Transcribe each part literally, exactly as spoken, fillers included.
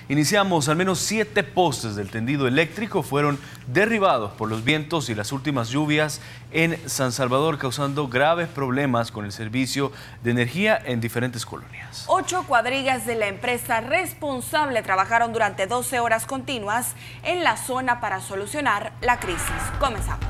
Iniciamos, al menos siete postes del tendido eléctrico fueron derribados por los vientos y las últimas lluvias en San Salvador, causando graves problemas con el servicio de energía en diferentes colonias. Ocho cuadrillas de la empresa responsable trabajaron durante doce horas continuas en la zona para solucionar la crisis. Comenzamos.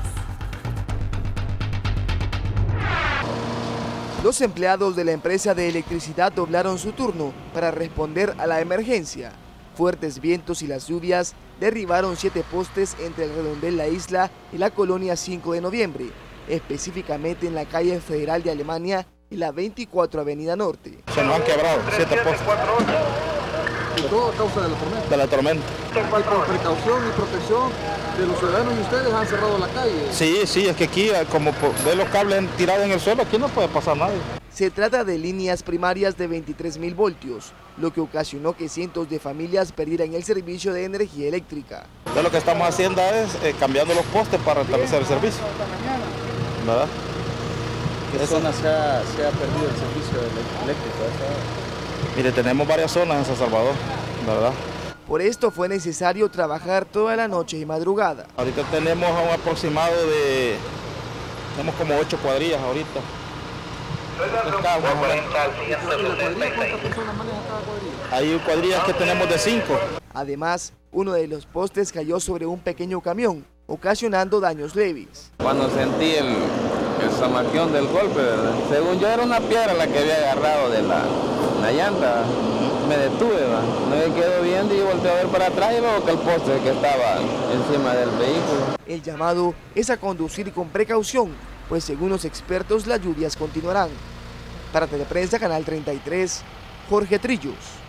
Los empleados de la empresa de electricidad doblaron su turno para responder a la emergencia. Fuertes vientos y las lluvias derribaron siete postes entre el redondel La Isla y la colonia cinco de noviembre, específicamente en la calle Federal de Alemania y la veinticuatro Avenida Norte. Se nos han quebrado siete postes. ¿Y todo a causa de la tormenta? De la tormenta. ¿Y por precaución y protección de los ciudadanos y ustedes han cerrado la calle? Sí, sí, es que aquí, como ve los cables tirados en el suelo, aquí no puede pasar nadie. Se trata de líneas primarias de veintitrés mil voltios, lo que ocasionó que cientos de familias perdieran el servicio de energía eléctrica. Entonces lo que estamos haciendo es eh, cambiando los postes para restablecer el servicio. ¿Verdad? ¿Qué zona se ha, se ha perdido el servicio eléctrico? Mire, tenemos varias zonas en San Salvador, ¿verdad? Por esto fue necesario trabajar toda la noche y madrugada. Ahorita tenemos un aproximado de, tenemos como ocho cuadrillas ahorita. ¿Cuántas personas manejan cada cuadrilla? Hay cuadrillas que tenemos de cinco. Además, uno de los postes cayó sobre un pequeño camión, ocasionando daños leves. Cuando sentí el, el zamaquión del golpe, ¿verdad? Según yo era una piedra la que había agarrado de la, la llanta, me detuve, ¿verdad? Me quedo viendo y volteé a ver para atrás y veo que el poste que estaba encima del vehículo. El llamado es a conducir con precaución, pues según los expertos las lluvias continuarán. Para Teleprensa, Canal treinta y tres, Jorge Trillos.